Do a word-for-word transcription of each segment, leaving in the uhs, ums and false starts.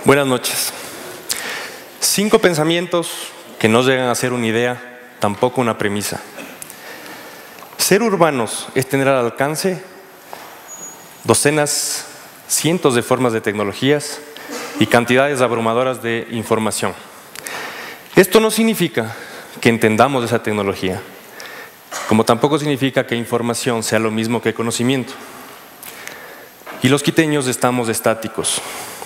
Buenas noches. Cinco pensamientos que no llegan a ser una idea, tampoco una premisa. Ser urbanos es tener al alcance docenas, cientos de formas de tecnologías y cantidades abrumadoras de información. Esto no significa que entendamos esa tecnología, como tampoco significa que información sea lo mismo que conocimiento. Y los quiteños estamos estáticos.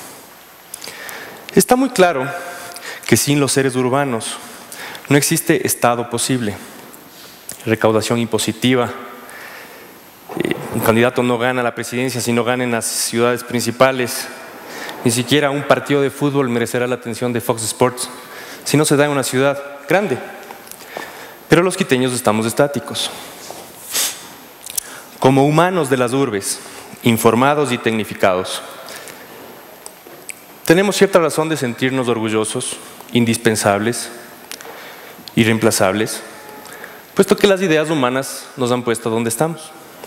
Está muy claro que sin los seres urbanos no existe Estado posible, recaudación impositiva. Eh, un candidato no gana la presidencia si no gana en las ciudades principales. Ni siquiera un partido de fútbol merecerá la atención de Fox Sports si no se da en una ciudad grande. Pero los quiteños estamos estáticos. Como humanos de las urbes, informados y tecnificados, tenemos cierta razón de sentirnos orgullosos, indispensables, irreemplazables, puesto que las ideas humanas nos han puesto donde estamos.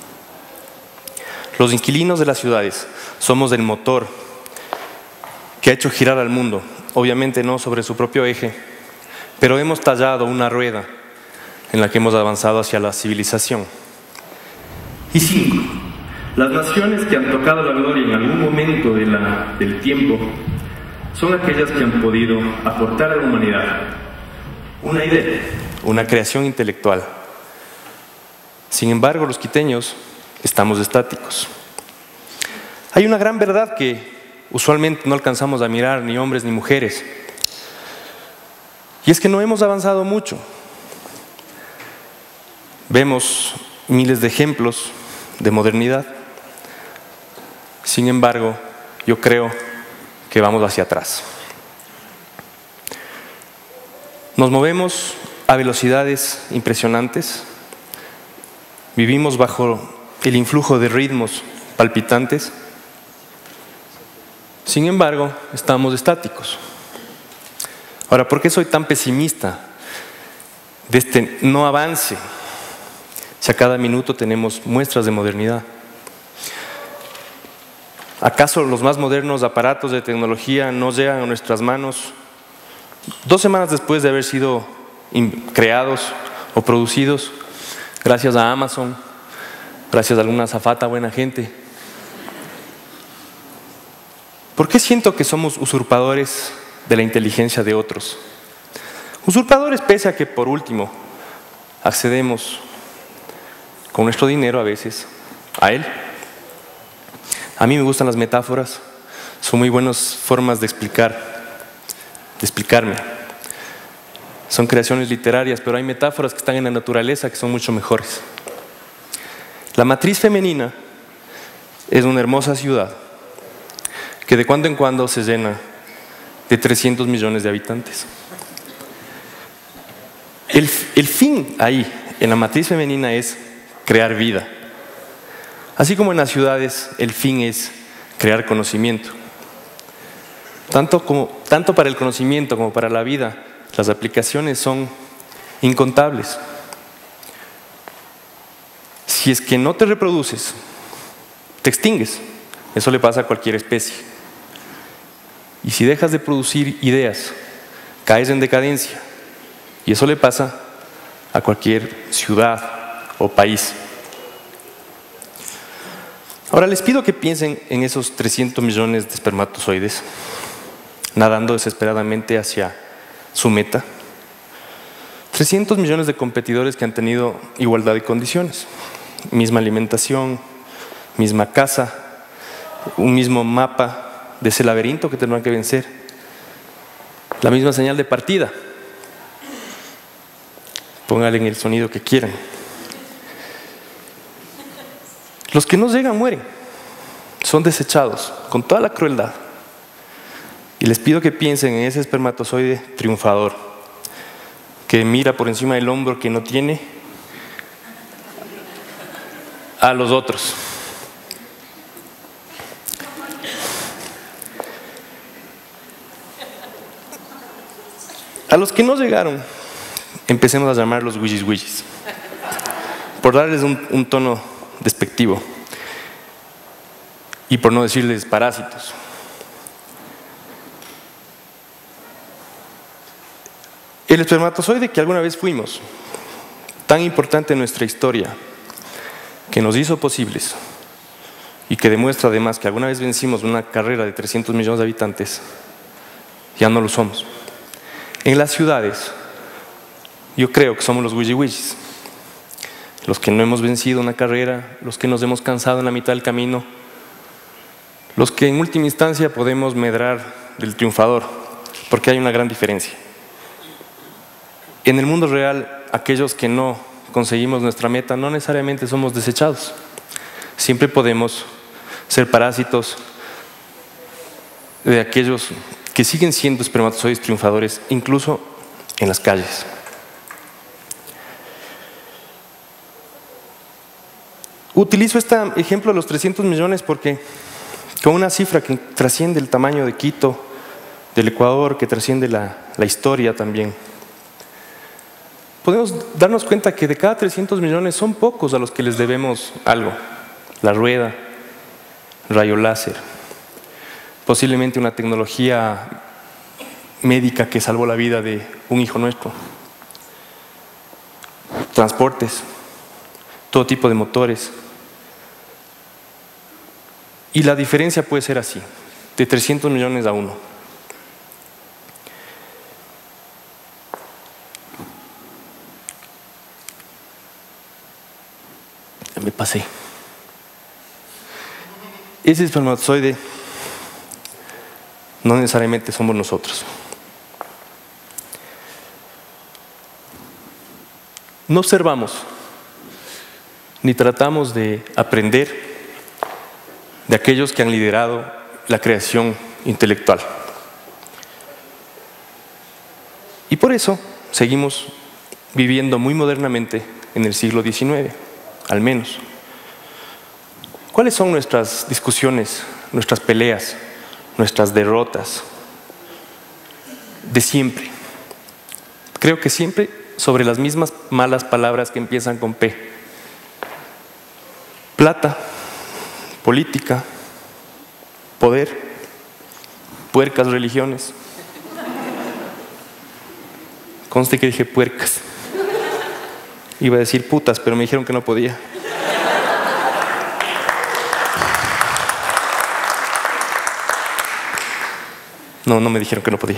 Los inquilinos de las ciudades somos el motor que ha hecho girar al mundo, obviamente no sobre su propio eje, pero hemos tallado una rueda en la que hemos avanzado hacia la civilización. Y cinco, las naciones que han tocado la gloria en algún momento de la, del tiempo son aquellas que han podido aportar a la humanidad una idea, una creación intelectual. Sin embargo, los quiteños estamos estáticos. Hay una gran verdad que usualmente no alcanzamos a mirar, ni hombres ni mujeres, y es que no hemos avanzado mucho. Vemos miles de ejemplos de modernidad. Sin embargo, yo creo que vamos hacia atrás. Nos movemos a velocidades impresionantes, vivimos bajo el influjo de ritmos palpitantes. Sin embargo, estamos estáticos. Ahora, ¿por qué soy tan pesimista de este no avance si a cada minuto tenemos muestras de modernidad? ¿Acaso los más modernos aparatos de tecnología no llegan a nuestras manos dos semanas después de haber sido creados o producidos gracias a Amazon, gracias a alguna azafata buena gente? ¿Por qué siento que somos usurpadores de la inteligencia de otros? Usurpadores pese a que, por último, accedemos con nuestro dinero a veces a él. A mí me gustan las metáforas, son muy buenas formas de explicar, de explicarme. Son creaciones literarias, pero hay metáforas que están en la naturaleza que son mucho mejores. La matriz femenina es una hermosa ciudad que de cuando en cuando se llena de trescientos millones de habitantes. El, el fin ahí, en la matriz femenina, es crear vida. Así como en las ciudades, el fin es crear conocimiento. Tanto, como, tanto para el conocimiento como para la vida, las aplicaciones son incontables. Si es que no te reproduces, te extingues. Eso le pasa a cualquier especie. Y si dejas de producir ideas, caes en decadencia. Y eso le pasa a cualquier ciudad o país. Ahora les pido que piensen en esos trescientos millones de espermatozoides nadando desesperadamente hacia su meta. trescientos millones de competidores que han tenido igualdad de condiciones, misma alimentación, misma casa, un mismo mapa de ese laberinto que tendrán que vencer, la misma señal de partida. Pónganle en el sonido que quieran. Los que no llegan mueren, son desechados con toda la crueldad. Y les pido que piensen en ese espermatozoide triunfador que mira por encima del hombro que no tiene a los otros. A los que no llegaron, empecemos a llamarlos willis willis, por darles un, un tono despectivo y por no decirles parásitos. El espermatozoide que alguna vez fuimos, tan importante en nuestra historia, que nos hizo posibles y que demuestra además que alguna vez vencimos una carrera de trescientos millones de habitantes, ya no lo somos. En las ciudades, yo creo que somos los wiji-wijis, los que no hemos vencido una carrera, los que nos hemos cansado en la mitad del camino, los que en última instancia podemos medrar del triunfador, porque hay una gran diferencia. En el mundo real, aquellos que no conseguimos nuestra meta no necesariamente somos desechados. Siempre podemos ser parásitos de aquellos que siguen siendo espermatozoides triunfadores, incluso en las calles. Utilizo este ejemplo de los trescientos millones porque con una cifra que trasciende el tamaño de Quito, del Ecuador, que trasciende la, la historia también, podemos darnos cuenta que de cada trescientos millones son pocos a los que les debemos algo. La rueda, rayo láser, posiblemente una tecnología médica que salvó la vida de un hijo nuestro, transportes, todo tipo de motores. Y la diferencia puede ser así, de trescientos millones a uno. Me pasé. Ese espermatozoide no necesariamente somos nosotros. No observamos ni tratamos de aprender de aquellos que han liderado la creación intelectual. Y por eso seguimos viviendo muy modernamente en el siglo diecinueve. Al menos. ¿Cuáles son nuestras discusiones, nuestras peleas, nuestras derrotas? De siempre. Creo que siempre sobre las mismas malas palabras que empiezan con P. Plata, política, poder, puercas religiones. Conste que dije puercas. Iba a decir putas, pero me dijeron que no podía. No, no me dijeron que no podía.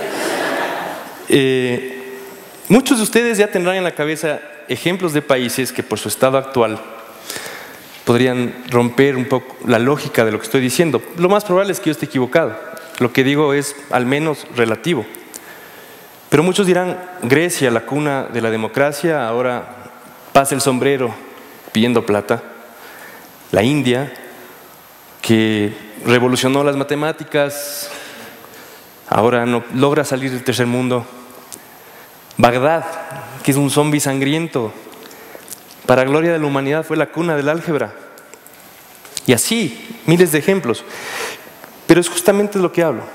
Eh, muchos de ustedes ya tendrán en la cabeza ejemplos de países que por su estado actual podrían romper un poco la lógica de lo que estoy diciendo. Lo más probable es que yo esté equivocado. Lo que digo es al menos relativo. Pero muchos dirán, Grecia, la cuna de la democracia, ahora pasa el sombrero pidiendo plata. La India, que revolucionó las matemáticas, ahora no logra salir del tercer mundo. Bagdad, que es un zombi sangriento, para gloria de la humanidad fue la cuna del álgebra. Y así, miles de ejemplos. Pero es justamente de lo que hablo.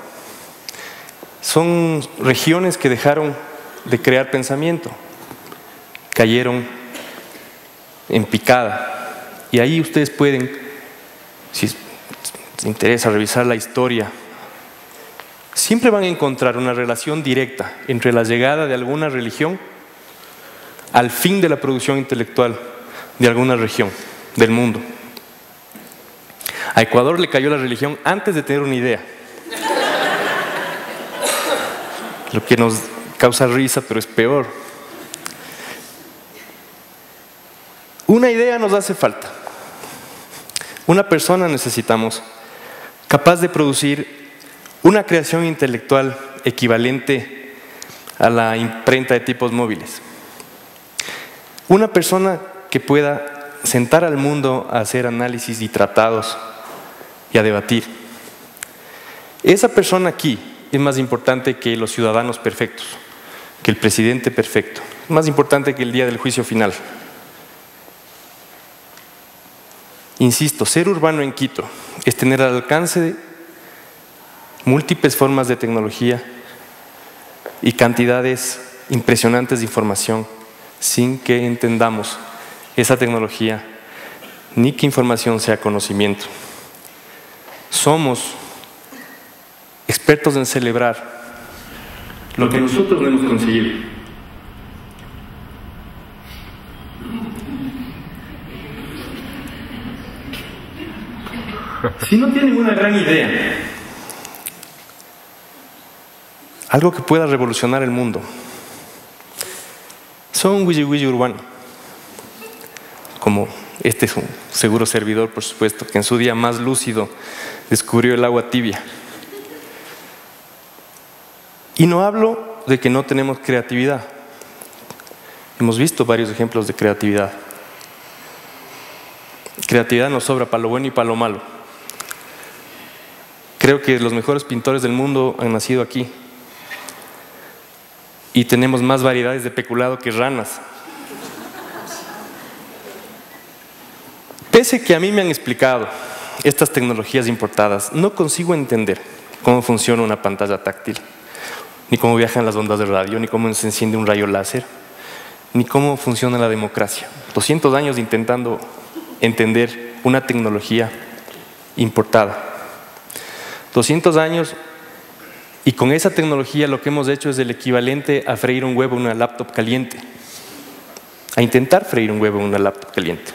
Son regiones que dejaron de crear pensamiento, cayeron en picada. Y ahí ustedes pueden, si les interesa revisar la historia, siempre van a encontrar una relación directa entre la llegada de alguna religión al fin de la producción intelectual de alguna región del mundo. A Ecuador le cayó la religión antes de tener una idea. Lo que nos causa risa, pero es peor. Una idea nos hace falta. Una persona necesitamos capaz de producir una creación intelectual equivalente a la imprenta de tipos móviles. Una persona que pueda sentar al mundo a hacer análisis y tratados y a debatir. Esa persona aquí es más importante que los ciudadanos perfectos, que el presidente perfecto, es más importante que el día del juicio final. Insisto, ser urbano en Quito es tener al alcance de múltiples formas de tecnología y cantidades impresionantes de información sin que entendamos esa tecnología ni que información sea conocimiento. Somos expertos en celebrar lo que nosotros no hemos conseguido. Si no tienen una gran idea, algo que pueda revolucionar el mundo, son un wiji wiji urbano, como este es un seguro servidor, por supuesto, que en su día más lúcido descubrió el agua tibia. Y no hablo de que no tenemos creatividad. Hemos visto varios ejemplos de creatividad. Creatividad nos sobra para lo bueno y para lo malo. Creo que los mejores pintores del mundo han nacido aquí. Y tenemos más variedades de peculado que ranas. Pese que a mí me han explicado estas tecnologías importadas, no consigo entender cómo funciona una pantalla táctil, ni cómo viajan las ondas de radio, ni cómo se enciende un rayo láser, ni cómo funciona la democracia. doscientos años intentando entender una tecnología importada. doscientos años, y con esa tecnología lo que hemos hecho es el equivalente a freír un huevo en una laptop caliente, a intentar freír un huevo en una laptop caliente.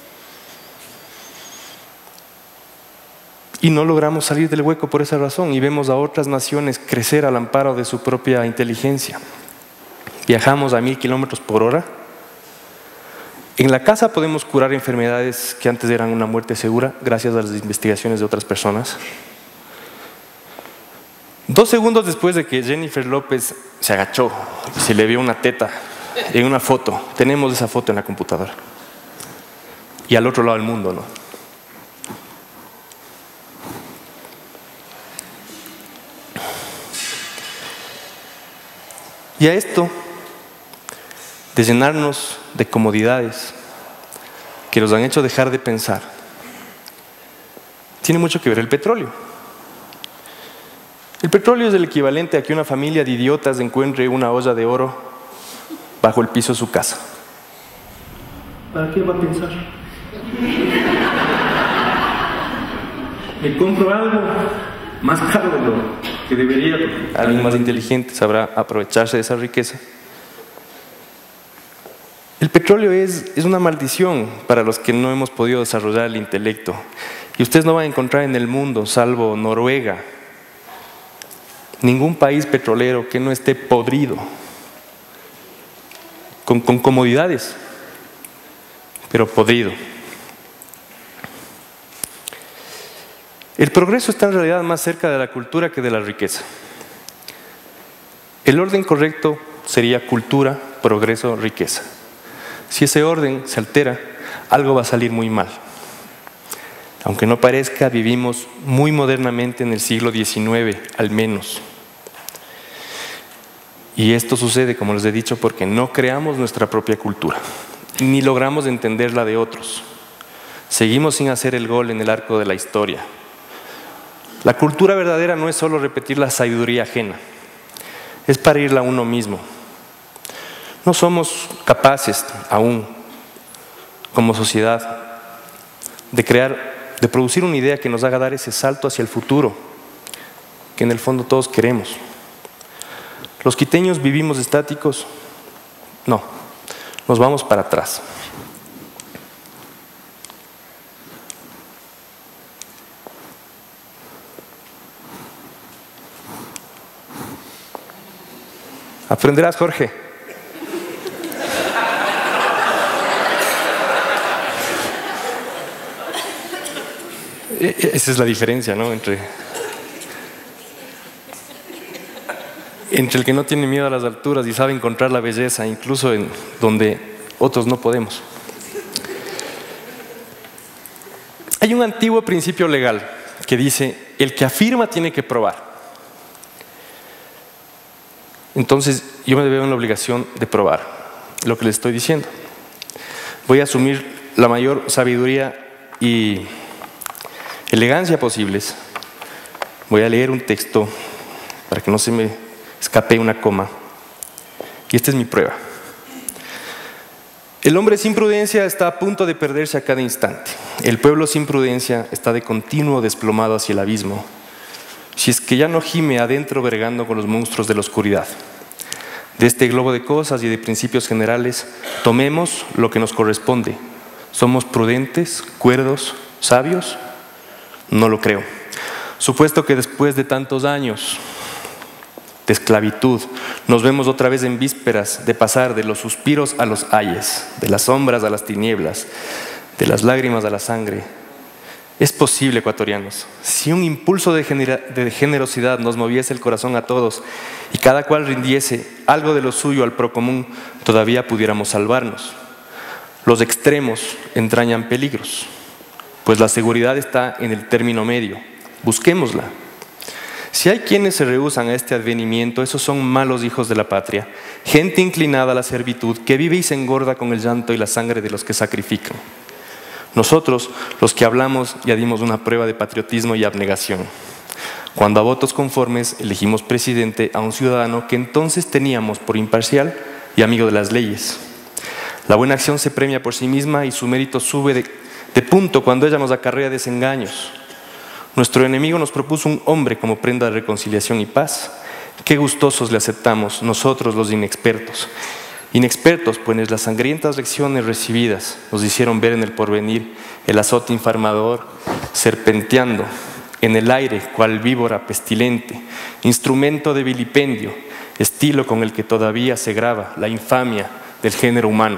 Y no logramos salir del hueco por esa razón, y vemos a otras naciones crecer al amparo de su propia inteligencia. Viajamos a mil kilómetros por hora. En la casa podemos curar enfermedades que antes eran una muerte segura, gracias a las investigaciones de otras personas. Dos segundos después de que Jennifer López se agachó y se le vio una teta en una foto, tenemos esa foto en la computadora. Y al otro lado del mundo, ¿no? Y a esto de llenarnos de comodidades que nos han hecho dejar de pensar, tiene mucho que ver el petróleo. El petróleo es el equivalente a que una familia de idiotas encuentre una olla de oro bajo el piso de su casa. ¿Para qué va a pensar? Me compro algo más caro de lo que debería. Alguien más inteligente sabrá aprovecharse de esa riqueza. El petróleo es, es una maldición para los que no hemos podido desarrollar el intelecto. Y ustedes no van a encontrar en el mundo, salvo Noruega, ningún país petrolero que no esté podrido, con, con comodidades, pero podrido. El progreso está en realidad más cerca de la cultura que de la riqueza. El orden correcto sería cultura, progreso, riqueza. Si ese orden se altera, algo va a salir muy mal. Aunque no parezca, vivimos muy modernamente en el siglo diecinueve, al menos. Y esto sucede, como les he dicho, porque no creamos nuestra propia cultura, ni logramos entender la de otros. Seguimos sin hacer el gol en el arco de la historia. La cultura verdadera no es solo repetir la sabiduría ajena, es parirla a uno mismo. No somos capaces aún, como sociedad, de crear, de producir una idea que nos haga dar ese salto hacia el futuro, que en el fondo todos queremos. ¿Los quiteños vivimos estáticos? No, nos vamos para atrás. Aprenderás, Jorge. Esa es la diferencia, ¿no? Entre, entre el que no tiene miedo a las alturas y sabe encontrar la belleza, incluso en donde otros no podemos. Hay un antiguo principio legal que dice: el que afirma tiene que probar. Entonces yo me veo en la obligación de probar lo que les estoy diciendo. Voy a asumir la mayor sabiduría y elegancia posibles. Voy a leer un texto para que no se me escape una coma. Y esta es mi prueba. El hombre sin prudencia está a punto de perderse a cada instante. El pueblo sin prudencia está de continuo desplomado hacia el abismo. si es que ya no gime adentro vergando con los monstruos de la oscuridad. De este globo de cosas y de principios generales, tomemos lo que nos corresponde. ¿Somos prudentes, cuerdos, sabios? No lo creo. Supuesto que después de tantos años de esclavitud, nos vemos otra vez en vísperas de pasar de los suspiros a los ayes, de las sombras a las tinieblas, de las lágrimas a la sangre. Es posible, ecuatorianos, si un impulso de, genera- de generosidad nos moviese el corazón a todos y cada cual rindiese algo de lo suyo al procomún, todavía pudiéramos salvarnos. Los extremos entrañan peligros, pues la seguridad está en el término medio. Busquémosla. Si hay quienes se rehúsan a este advenimiento, esos son malos hijos de la patria, gente inclinada a la servitud, que vive y se engorda con el llanto y la sangre de los que sacrifican. Nosotros, los que hablamos, ya dimos una prueba de patriotismo y abnegación, cuando a votos conformes elegimos presidente a un ciudadano que entonces teníamos por imparcial y amigo de las leyes. La buena acción se premia por sí misma y su mérito sube de, de punto cuando ella nos acarrea desengaños. Nuestro enemigo nos propuso un hombre como prenda de reconciliación y paz. Qué gustosos le aceptamos, nosotros los inexpertos. Inexpertos, pues las sangrientas lecciones recibidas nos hicieron ver en el porvenir el azote infamador serpenteando en el aire cual víbora pestilente, instrumento de vilipendio, estilo con el que todavía se graba la infamia del género humano.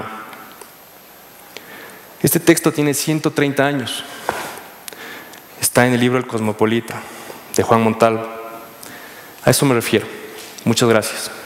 Este texto tiene ciento treinta años. Está en el libro El Cosmopolita, de Juan Montalvo. A eso me refiero. Muchas gracias.